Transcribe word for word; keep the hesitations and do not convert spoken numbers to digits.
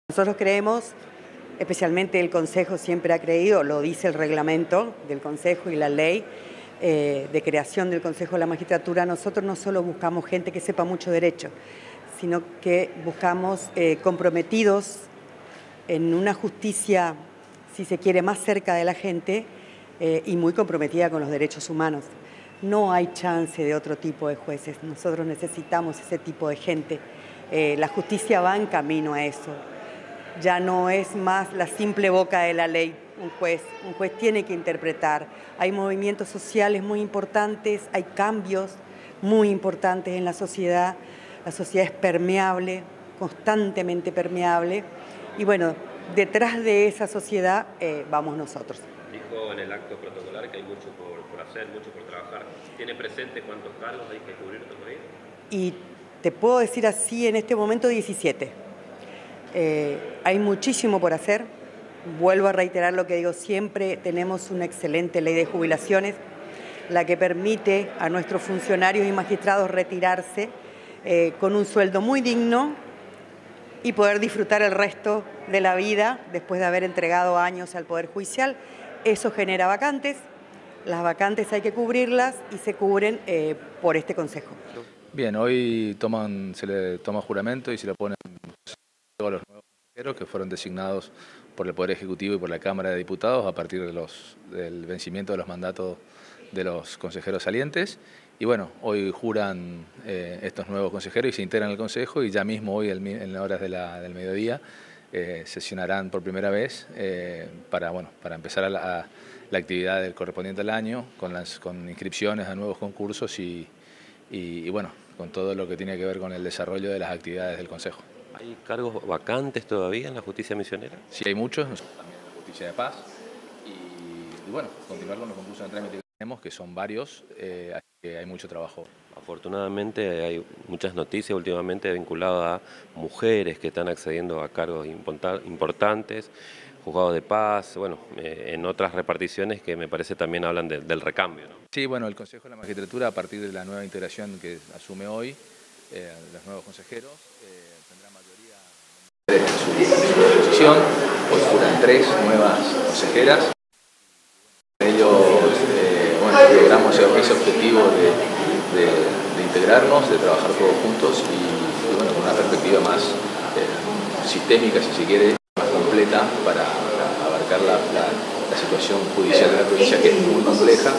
Nosotros creemos, especialmente el Consejo siempre ha creído, lo dice el reglamento del Consejo y la ley eh, de creación del Consejo de la Magistratura, nosotros no solo buscamos gente que sepa mucho derecho, sino que buscamos eh, comprometidos en una justicia, si se quiere, más cerca de la gente eh, y muy comprometida con los derechos humanos. No hay chance de otro tipo de jueces, nosotros necesitamos ese tipo de gente. Eh, la justicia va en camino a eso. Ya no es más la simple boca de la ley un juez. Un juez tiene que interpretar. Hay movimientos sociales muy importantes, hay cambios muy importantes en la sociedad. La sociedad es permeable, constantemente permeable. Y bueno, detrás de esa sociedad eh, vamos nosotros. Dijo en el acto protocolar que hay mucho por, por hacer, mucho por trabajar. ¿Tiene presente cuántos cargos hay que cubrir todavía? Y te puedo decir así, en este momento diecisiete. Eh, hay muchísimo por hacer. Vuelvo a reiterar lo que digo siempre, tenemos una excelente ley de jubilaciones, la que permite a nuestros funcionarios y magistrados retirarse eh, con un sueldo muy digno y poder disfrutar el resto de la vida después de haber entregado años al Poder Judicial. Eso genera vacantes, las vacantes hay que cubrirlas y se cubren eh, por este Consejo. Bien, hoy toman, se le toma juramento y se le ponen todos los nuevos consejeros que fueron designados por el Poder Ejecutivo y por la Cámara de Diputados a partir de los, del vencimiento de los mandatos de los consejeros salientes. Y bueno, hoy juran eh, estos nuevos consejeros y se integran al Consejo, y ya mismo hoy en las horas de la, del mediodía eh, sesionarán por primera vez eh, para, bueno, para empezar a la, a la actividad del correspondiente al año con, las, con inscripciones a nuevos concursos y, y, y bueno, con todo lo que tiene que ver con el desarrollo de las actividades del Consejo. ¿Hay cargos vacantes todavía en la justicia misionera? Sí, hay muchos, también en la justicia de paz. Y, y bueno, continuar con los concursos de trámite que tenemos, que son varios, eh, así que hay mucho trabajo. Afortunadamente hay muchas noticias últimamente vinculadas a mujeres que están accediendo a cargos importantes, juzgados de paz, bueno, eh, en otras reparticiones que me parece también hablan de, del recambio, ¿no? Sí, bueno, el Consejo de la Magistratura, a partir de la nueva integración que asume hoy, eh, los nuevos consejeros, eh, tendrá mayoría en su composición. Hoy juran tres nuevas consejeras. Ellos, eh, bueno, logramos ese objetivo de, de, de integrarnos, de trabajar todos juntos y, y bueno, con una perspectiva más eh, sistémica, si se quiere, más completa para, para abarcar la, la, la situación judicial de la provincia, que es muy compleja.